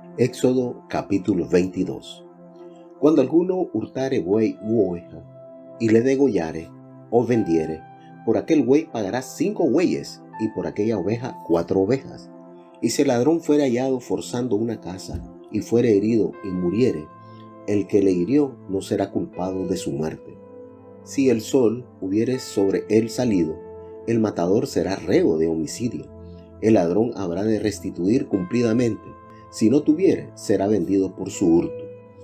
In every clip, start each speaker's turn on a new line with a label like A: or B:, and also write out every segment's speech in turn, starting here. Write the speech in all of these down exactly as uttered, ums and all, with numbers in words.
A: Éxodo capítulo veintidós. Cuando alguno hurtare buey u oveja, y le degollare o vendiere, por aquel buey pagará cinco bueyes, y por aquella oveja cuatro ovejas. Y si el ladrón fuere hallado forzando una casa, y fuere herido y muriere, el que le hirió no será culpado de su muerte. Si el sol hubiere sobre él salido, el matador será reo de homicidio. El ladrón habrá de restituir cumplidamente. Si no tuviere, será vendido por su hurto.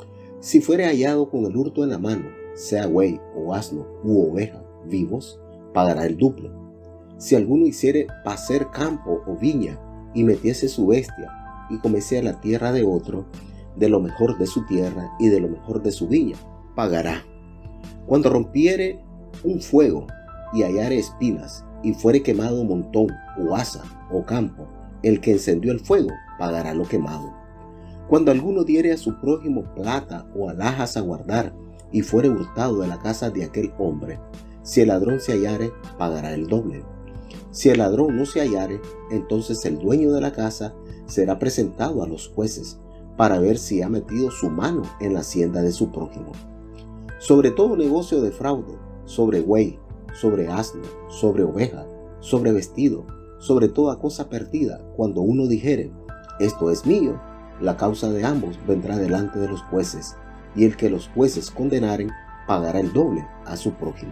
A: Si fuere hallado con el hurto en la mano, sea buey o asno u oveja vivos, pagará el duplo. Si alguno hiciere pacer campo o viña, y metiese su bestia, y comiese a la tierra de otro, de lo mejor de su tierra y de lo mejor de su viña, pagará. Cuando rompiere un fuego, y hallare espinas, y fuere quemado montón, o haza, o campo, el que encendió el fuego, pagará lo quemado. Cuando alguno diere a su prójimo plata o alhajas a guardar, y fuere hurtado de la casa de aquel hombre, si el ladrón se hallare, pagará el doble. Si el ladrón no se hallare, entonces el dueño de la casa será presentado a los jueces, para ver si ha metido su mano en la hacienda de su prójimo. Sobre todo negocio de fraude, sobre buey, sobre asno, sobre oveja, sobre vestido, sobre toda cosa perdida, cuando uno dijere, esto es mío, la causa de ambos vendrá delante de los jueces, y el que los jueces condenaren, pagará el doble a su prójimo.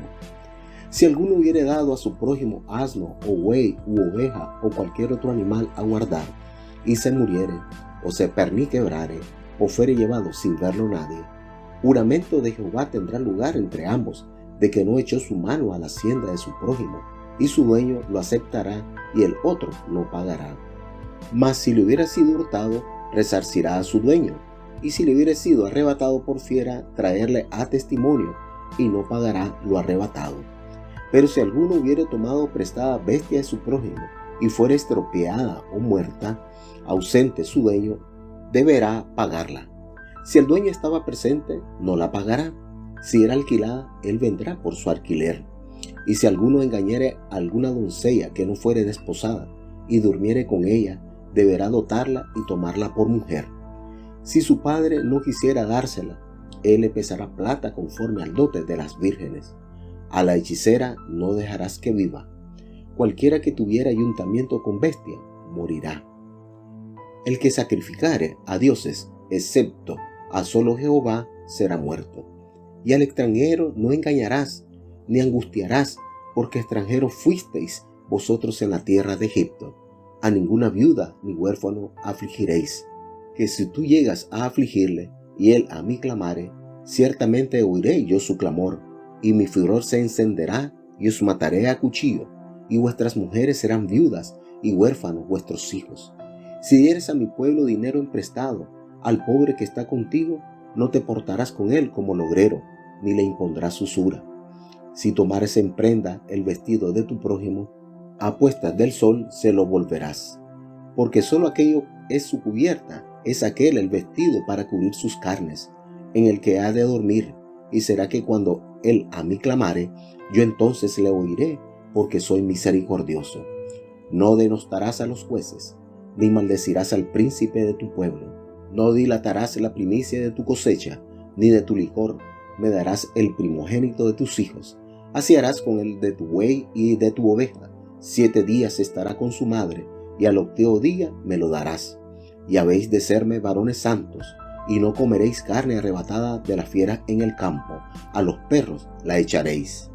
A: Si alguno hubiere dado a su prójimo asno, o buey, u oveja, o cualquier otro animal a guardar, y se muriere, o se perniquebrare, o fuere llevado sin verlo nadie, juramento de Jehová tendrá lugar entre ambos, de que no echó su mano a la hacienda de su prójimo, y su dueño lo aceptará, y el otro no pagará. Mas si le hubiera sido hurtado, resarcirá a su dueño, y si le hubiera sido arrebatado por fiera, traerle a testimonio, y no pagará lo arrebatado. Pero si alguno hubiere tomado prestada bestia de su prójimo, y fuere estropeada o muerta, ausente su dueño, deberá pagarla. Si el dueño estaba presente, no la pagará. Si era alquilada, él vendrá por su alquiler. Y si alguno engañare a alguna doncella que no fuere desposada, y durmiere con ella, deberá dotarla y tomarla por mujer. Si su padre no quisiera dársela, él le pesará plata conforme al dote de las vírgenes. A la hechicera no dejarás que viva. Cualquiera que tuviera ayuntamiento con bestia, morirá. El que sacrificare a dioses, excepto a solo Jehová, será muerto. Y al extranjero no engañarás, ni angustiarás, porque extranjeros fuisteis vosotros en la tierra de Egipto. A ninguna viuda ni huérfano afligiréis, que si tú llegas a afligirle, y él a mí clamare, ciertamente oiré yo su clamor, y mi furor se encenderá, y os mataré a cuchillo, y vuestras mujeres serán viudas, y huérfanos vuestros hijos. Si dieres a mi pueblo dinero emprestado, al pobre que está contigo, no te portarás con él como logrero, ni le impondrás usura. Si tomares en prenda el vestido de tu prójimo, a puestas del sol se lo volverás. Porque solo aquello es su cubierta, es aquel el vestido para cubrir sus carnes, en el que ha de dormir, y será que cuando él a mí clamare, yo entonces le oiré, porque soy misericordioso. No denostarás a los jueces, ni maldecirás al príncipe de tu pueblo. No dilatarás la primicia de tu cosecha, ni de tu licor, me darás el primogénito de tus hijos. Así harás con el de tu buey y de tu oveja. Siete días estará con su madre, y al octavo día me lo darás. Y habéis de serme varones santos, y no comeréis carne arrebatada de la fiera en el campo, a los perros la echaréis.